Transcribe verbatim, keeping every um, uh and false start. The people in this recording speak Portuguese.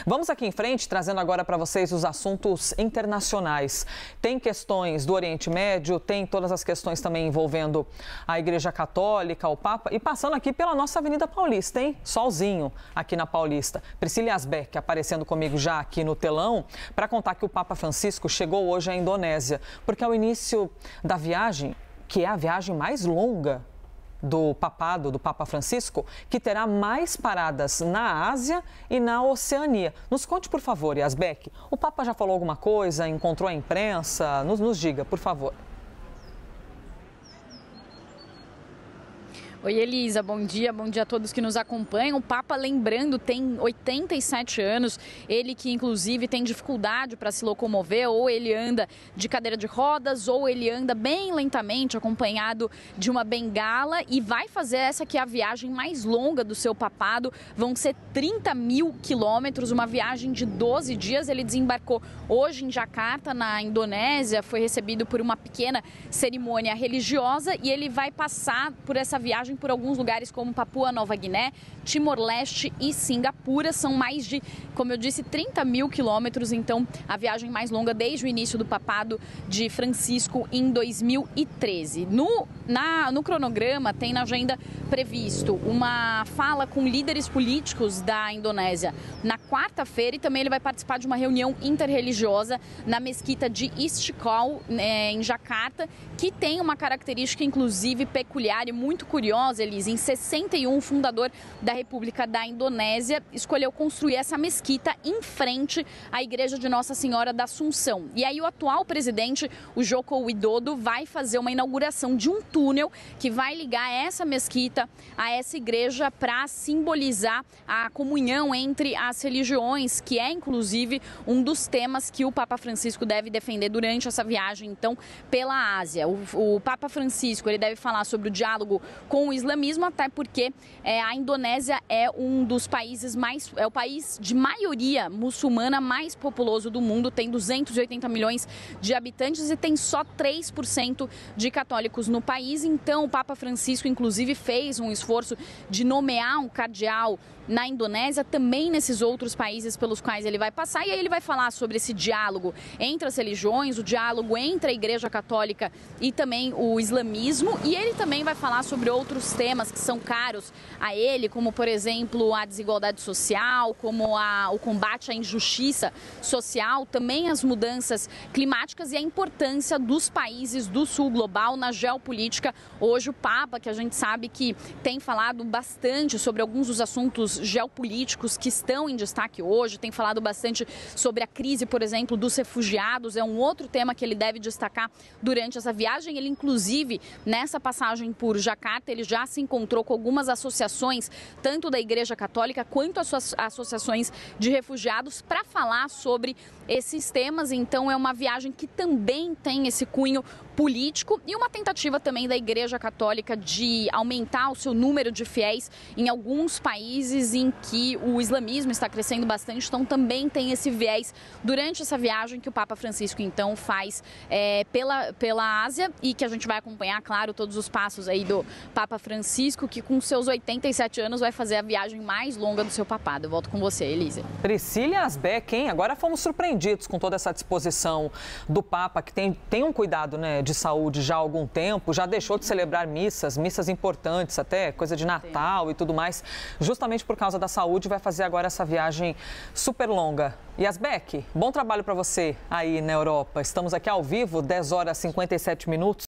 Vamos aqui em frente, trazendo agora para vocês os assuntos internacionais. Tem questões do Oriente Médio, tem todas as questões também envolvendo a Igreja Católica, o Papa, e passando aqui pela nossa Avenida Paulista, hein? Solzinho aqui na Paulista. Priscila Asbeck aparecendo comigo já aqui no telão para contar que o Papa Francisco chegou hoje à Indonésia, porque é o início da viagem, que é a viagem mais longa do papado, do Papa Francisco, que terá mais paradas na Ásia e na Oceania. Nos conte, por favor, Asbeck, o Papa já falou alguma coisa, encontrou a imprensa? Nos, nos diga, por favor. Oi, Elisa, bom dia, bom dia a todos que nos acompanham. O Papa, lembrando, tem oitenta e sete anos, ele que inclusive tem dificuldade para se locomover, ou ele anda de cadeira de rodas, ou ele anda bem lentamente, acompanhado de uma bengala, e vai fazer essa que é a viagem mais longa do seu papado. Vão ser trinta mil quilômetros, uma viagem de doze dias. Ele desembarcou hoje em Jacarta, na Indonésia, foi recebido por uma pequena cerimônia religiosa, e ele vai passar por essa viagem por alguns lugares como Papua Nova Guiné, Timor-Leste e Singapura. São mais de, como eu disse, trinta mil quilômetros, então a viagem mais longa desde o início do papado de Francisco em dois mil e treze. No, na, no cronograma tem na agenda previsto uma fala com líderes políticos da Indonésia na quarta-feira, e também ele vai participar de uma reunião interreligiosa na mesquita de Istiqlal, né, em Jacarta, que tem uma característica inclusive peculiar e muito curiosa. Elise, em sessenta e um, o fundador da República da Indonésia escolheu construir essa mesquita em frente à igreja de Nossa Senhora da Assunção. E aí o atual presidente, o Joko Widodo, vai fazer uma inauguração de um túnel que vai ligar essa mesquita a essa igreja para simbolizar a comunhão entre as religiões, que é inclusive um dos temas que o Papa Francisco deve defender durante essa viagem, então, pela Ásia. O, o Papa Francisco, ele deve falar sobre o diálogo com o islamismo, até porque é, a Indonésia é um dos países mais, é o país de maioria muçulmana mais populoso do mundo, tem duzentos e oitenta milhões de habitantes e tem só três por cento de católicos no país. Então o Papa Francisco inclusive fez um esforço de nomear um cardeal na Indonésia, também nesses outros países pelos quais ele vai passar, e aí ele vai falar sobre esse diálogo entre as religiões, o diálogo entre a Igreja Católica e também o islamismo, e ele também vai falar sobre outros temas que são caros a ele, como por exemplo a desigualdade social, como a, o combate à injustiça social, também as mudanças climáticas e a importância dos países do sul global na geopolítica. Hoje o Papa, que a gente sabe que tem falado bastante sobre alguns dos assuntos geopolíticos que estão em destaque hoje, tem falado bastante sobre a crise, por exemplo, dos refugiados, é um outro tema que ele deve destacar durante essa viagem. Ele inclusive, nessa passagem por Jacarta, ele já se encontrou com algumas associações, tanto da Igreja Católica quanto as suas associações de refugiados, para falar sobre esses temas. Então é uma viagem que também tem esse cunho político e uma tentativa também da Igreja Católica de aumentar o seu número de fiéis em alguns países em que o islamismo está crescendo bastante. Então também tem esse viés durante essa viagem que o Papa Francisco então faz é, pela, pela Ásia, e que a gente vai acompanhar, claro, todos os passos aí do Papa Francisco, que com seus oitenta e sete anos vai fazer a viagem mais longa do seu papado. Eu volto com você, Elisa. Priscila Asbeck, hein? Agora fomos surpreendidos com toda essa disposição do Papa, que tem, tem um cuidado, né, de saúde já há algum tempo, já deixou de celebrar missas, missas importantes até, coisa de Natal Sim. e tudo mais, justamente por causa da saúde, vai fazer agora essa viagem super longa. E Asbeck, bom trabalho para você aí na Europa. Estamos aqui ao vivo, dez horas e cinquenta e sete minutos.